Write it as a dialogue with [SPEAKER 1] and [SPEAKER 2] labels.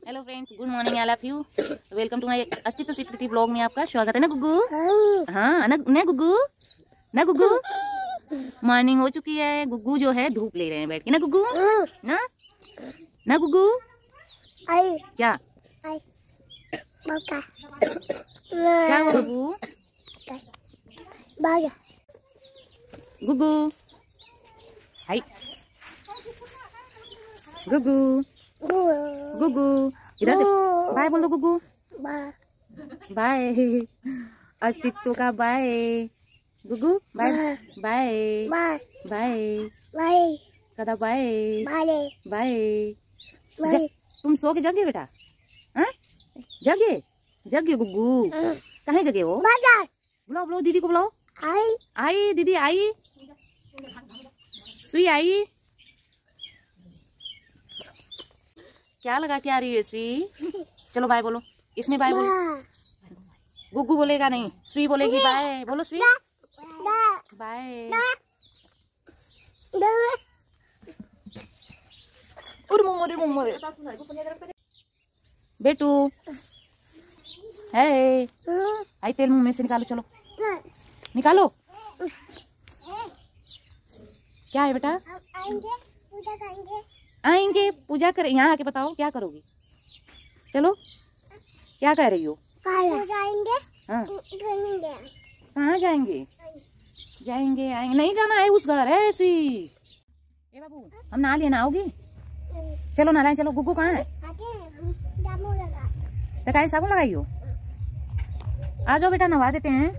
[SPEAKER 1] Hello friends, good morning all of you. Welcome to my Astitva Swikriti blog में आपका स्वागत है ना गुग्गू। हाँ ना गुग्गू, ना गुग्गू। मॉर्निंग हो चुकी है। गुग्गू जो है धूप ले रहे हैं बैठ के ना गुग्गू। ना ना गुग्गू क्या क्या हुआ गुग्गू? गुग्गू हाय गुग्गू गुग्गू इधर से बाय बोल दो गुग्गू। बाय अस्तित्व का bye Guggu. Bye bye bye कदा बाय बाय। तुम सो के जगे बेटा? हाँ जगे गुग्गू। कहाँ जगे हो? बुलाओ बुलाओ दीदी को बुलाओ। आई दीदी आई, सुई आई। क्या लगा के आ रही है सुई? चलो बाय बोलो, इसमें बाय बोलो। गुग्गू बोलेगा नहीं, सुई बोलेगी बाय। बोलो सुई बाय। अरे मोमोरे बेटू है। आई तेल मुंह में से निकालो, चलो निकालो। क्या है बेटा? आएंगे पूजा करें। यहाँ आके बताओ क्या करोगी? चलो क्या कह रही हो?
[SPEAKER 2] जाएंगे।
[SPEAKER 1] हाँ कहाँ जाएंगे? जाएंगे आएंगे नहीं जाना है उस घर है सी। ए बाबू हम नहा लिए, नहाओगी? चलो नहाए चलो। गुग्गू कहाँ है? तो काहे साबुन लगाई हो? आ जाओ बेटा नहा देते हैं।